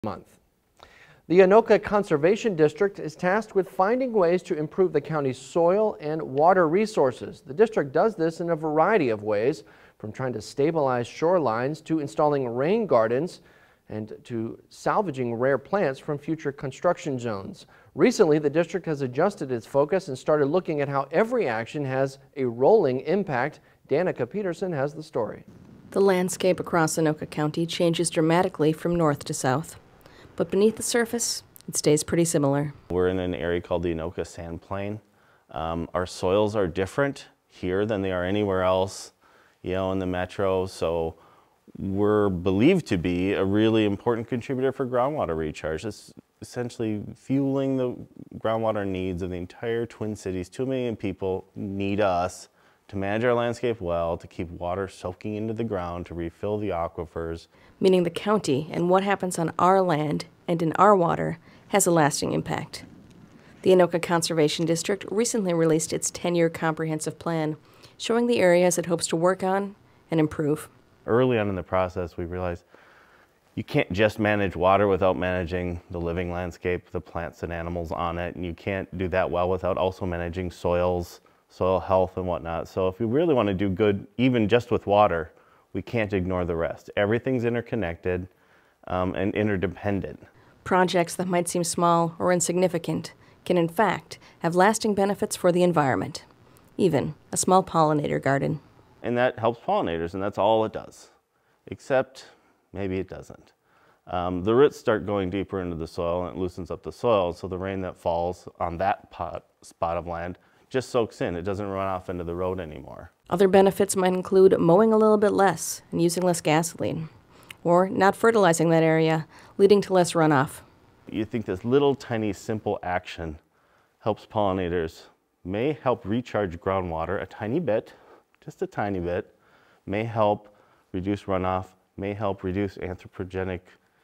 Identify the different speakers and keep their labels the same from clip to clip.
Speaker 1: month. The Anoka Conservation District is tasked with finding ways to improve the county's soil and water resources. The district does this in a variety of ways, from trying to stabilize shorelines to installing rain gardens and to salvaging rare plants from future construction zones. Recently, the district has adjusted its focus and started looking at how every action has a rolling impact. Anoka Peterson has the story.
Speaker 2: The landscape across Anoka County changes dramatically from north to south. But beneath the surface, it stays pretty similar.
Speaker 3: We're in an area called the Anoka Sand Plain. Our soils are different here than they are anywhere else, in the metro. So we're believed to be a really important contributor for groundwater recharge. It's essentially fueling the groundwater needs of the entire Twin Cities. 2 million people need us to manage our landscape well, to keep water soaking into the ground, to refill the aquifers.
Speaker 2: Meaning the county and what happens on our land and in our water has a lasting impact. The Anoka Conservation District recently released its 10-year comprehensive plan, showing the areas it hopes to work on and improve.
Speaker 3: Early on in the process, we realized you can't just manage water without managing the living landscape, the plants and animals on it, and you can't do that well without also managing soils, soil health and whatnot. So if we really want to do good, even just with water, we can't ignore the rest. Everything's interconnected and interdependent.
Speaker 2: Projects that might seem small or insignificant can in fact have lasting benefits for the environment, even a small pollinator garden.
Speaker 3: And that helps pollinators, and that's all it does, except maybe it doesn't. The roots start going deeper into the soil and it loosens up the soil, so the rain that falls on that spot of land just soaks in. It doesn't run off into the road anymore.
Speaker 2: Other benefits might include mowing a little bit less and using less gasoline, or not fertilizing that area, leading to less runoff.
Speaker 3: You think this little tiny simple action helps pollinators, may help recharge groundwater a tiny bit, just a tiny bit, may help reduce runoff, may help reduce anthropogenic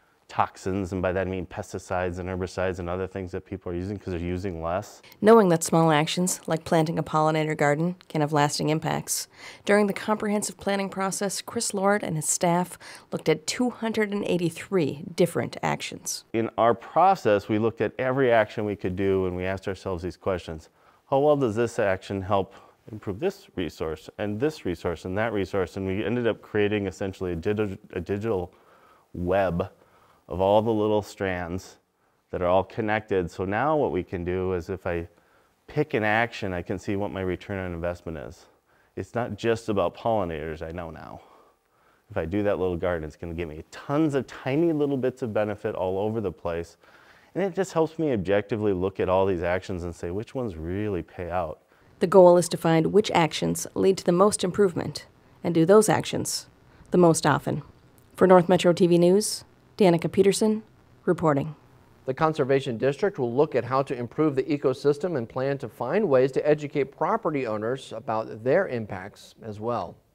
Speaker 3: toxins, and by that I mean pesticides and herbicides and other things that people are using because they're using less.
Speaker 2: Knowing that small actions, like planting a pollinator garden, can have lasting impacts. During the comprehensive planning process, Chris Lord and his staff looked at 283 different actions.
Speaker 3: In our process, we looked at every action we could do and we asked ourselves these questions. How well does this action help improve this resource and this resource and that resource? And we ended up creating essentially a digital web of all the little strands that are all connected. So now what we can do is if I pick an action, I can see what my return on investment is. It's not just about pollinators, I know now. If I do that little garden, it's going to give me tons of tiny little bits of benefit all over the place. And it just helps me objectively look at all these actions and say which ones really pay out.
Speaker 2: The goal is to find which actions lead to the most improvement and do those actions the most often. For North Metro TV News, Anoka Peterson reporting.
Speaker 1: The Conservation District will look at how to improve the ecosystem and plan to find ways to educate property owners about their impacts as well.